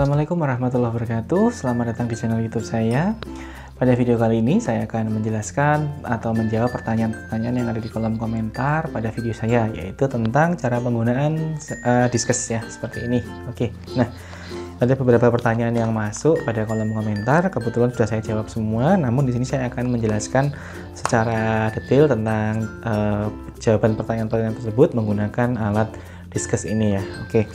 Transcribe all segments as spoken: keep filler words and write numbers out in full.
Assalamualaikum warahmatullahi wabarakatuh. Selamat datang di channel YouTube saya. Pada video kali ini saya akan menjelaskan atau menjawab pertanyaan-pertanyaan yang ada di kolom komentar pada video saya, yaitu tentang cara penggunaan uh, Disqus ya, seperti ini. Oke, nah ada beberapa pertanyaan yang masuk pada kolom komentar. Kebetulan sudah saya jawab semua, namun di sini saya akan menjelaskan secara detail tentang uh, jawaban pertanyaan-pertanyaan tersebut menggunakan alat Disqus ini ya. Oke.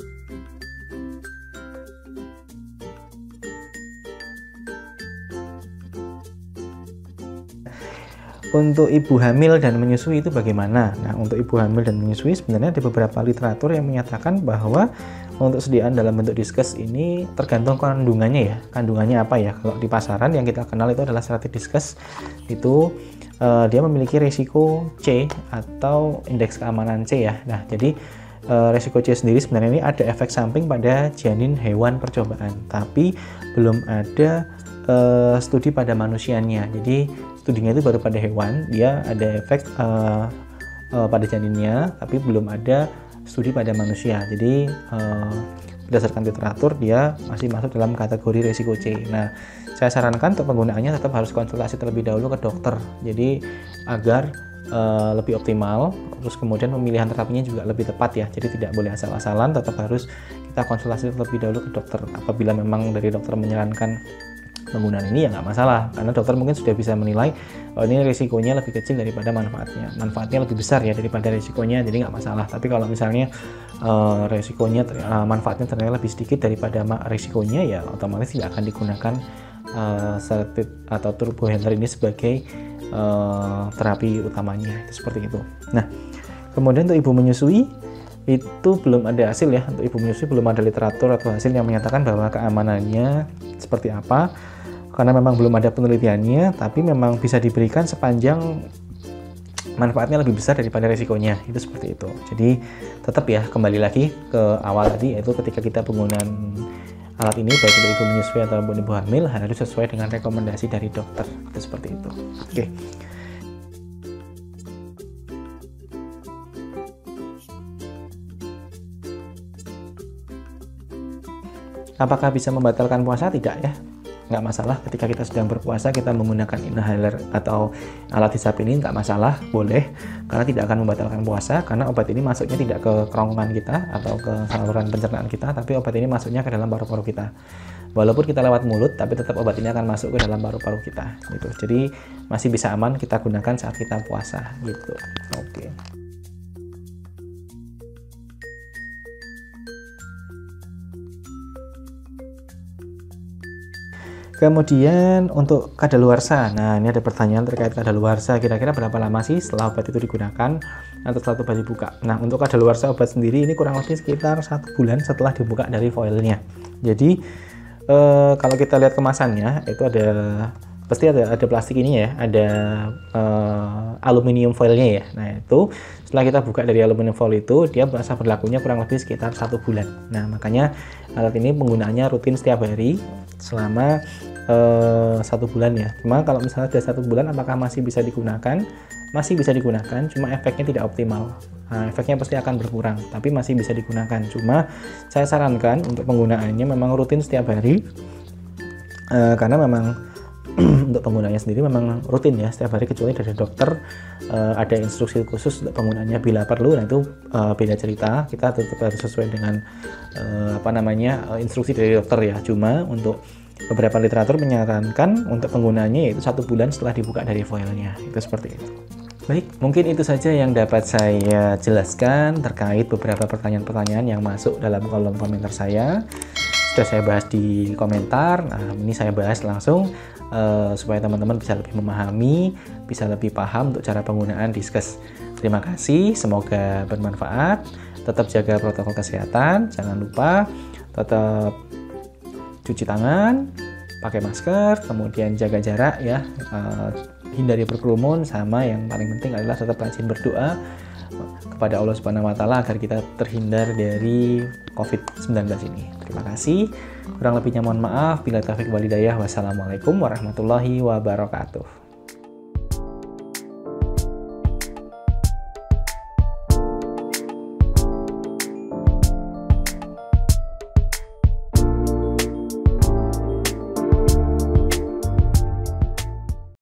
Untuk ibu hamil dan menyusui itu bagaimana? Nah, untuk ibu hamil dan menyusui sebenarnya ada beberapa literatur yang menyatakan bahwa untuk sediaan dalam bentuk Disqus ini tergantung kandungannya ya. Kandungannya apa ya? Kalau di pasaran yang kita kenal itu adalah Serati Disqus, itu uh, dia memiliki risiko C atau indeks keamanan C ya. Nah, jadi uh, risiko C sendiri sebenarnya ini ada efek samping pada janin hewan percobaan, tapi belum ada uh, studi pada manusianya. Jadi studinya itu baru pada hewan, dia ada efek uh, uh, pada janinnya, tapi belum ada studi pada manusia. Jadi uh, berdasarkan literatur dia masih masuk dalam kategori risiko C. Nah, saya sarankan untuk penggunaannya tetap harus konsultasi terlebih dahulu ke dokter. Jadi agar uh, lebih optimal, terus kemudian pemilihan terapinya juga lebih tepat ya. Jadi tidak boleh asal-asalan, tetap harus kita konsultasi terlebih dahulu ke dokter. Apabila memang dari dokter menyarankan penggunaan ini ya nggak masalah, karena dokter mungkin sudah bisa menilai oh ini risikonya lebih kecil daripada manfaatnya, manfaatnya lebih besar ya daripada risikonya, jadi nggak masalah. Tapi kalau misalnya uh, risikonya uh, manfaatnya ternyata lebih sedikit daripada risikonya, ya otomatis tidak akan digunakan uh, Serati atau turbo handler ini sebagai uh, terapi utamanya, itu seperti itu. Nah, kemudian untuk ibu menyusui itu belum ada hasil ya, untuk ibu menyusui belum ada literatur atau hasil yang menyatakan bahwa keamanannya seperti apa, karena memang belum ada penelitiannya, tapi memang bisa diberikan sepanjang manfaatnya lebih besar daripada risikonya, itu seperti itu. Jadi tetap ya, kembali lagi ke awal tadi, yaitu ketika kita penggunaan alat ini baik untuk ibu menyusui ataupun ibu hamil harus sesuai dengan rekomendasi dari dokter, itu seperti itu. Oke. Apakah bisa membatalkan puasa? Tidak ya, nggak masalah. Ketika kita sedang berpuasa kita menggunakan inhaler atau alat hisap ini nggak masalah, boleh, karena tidak akan membatalkan puasa, karena obat ini masuknya tidak ke kerongkongan kita atau ke saluran pencernaan kita, tapi obat ini masuknya ke dalam paru-paru kita. Walaupun kita lewat mulut, tapi tetap obat ini akan masuk ke dalam paru-paru kita gitu. Jadi masih bisa aman kita gunakan saat kita puasa gitu. Oke. Kemudian untuk kadaluarsa, nah ini ada pertanyaan terkait kadaluarsa, kira-kira berapa lama sih setelah obat itu digunakan atau setelah obat dibuka. Nah, untuk kadaluarsa obat sendiri ini kurang lebih sekitar satu bulan setelah dibuka dari foilnya. Jadi eh, kalau kita lihat kemasannya itu ada pasti ada ada plastik ini ya, ada eh, aluminium foilnya ya. Nah itu setelah kita buka dari aluminium foil itu dia masa berlakunya kurang lebih sekitar satu bulan. Nah makanya alat ini penggunaannya rutin setiap hari selama uh, satu bulan ya. Cuma kalau misalnya sudah satu bulan apakah masih bisa digunakan? Masih bisa digunakan, cuma efeknya tidak optimal. Nah, efeknya pasti akan berkurang, tapi masih bisa digunakan. Cuma saya sarankan untuk penggunaannya memang rutin setiap hari, uh, karena memang untuk penggunaannya sendiri memang rutin ya setiap hari, kecuali dari dokter uh, ada instruksi khusus untuk penggunaannya bila perlu. Nah itu uh, beda cerita, kita tetap harus sesuai dengan uh, apa namanya uh, instruksi dari dokter ya. Cuma untuk beberapa literatur menyarankan untuk penggunaannya yaitu satu bulan setelah dibuka dari foilnya, itu seperti itu. Baik, mungkin itu saja yang dapat saya jelaskan terkait beberapa pertanyaan-pertanyaan yang masuk dalam kolom komentar saya. Sudah saya bahas di komentar, nah ini saya bahas langsung Uh, supaya teman-teman bisa lebih memahami, bisa lebih paham untuk cara penggunaan Disqus. Terima kasih, semoga bermanfaat. Tetap jaga protokol kesehatan, jangan lupa tetap cuci tangan, pakai masker, kemudian jaga jarak ya, uh, hindari berkerumun, sama yang paling penting adalah tetap rajin berdoa kepada Allah Subhanahu wa taala agar kita terhindar dari covid sembilan belas ini. Terima kasih. Kurang lebihnya mohon maaf. Bila taufiq wal hidayah. Wassalamualaikum warahmatullahi wabarakatuh.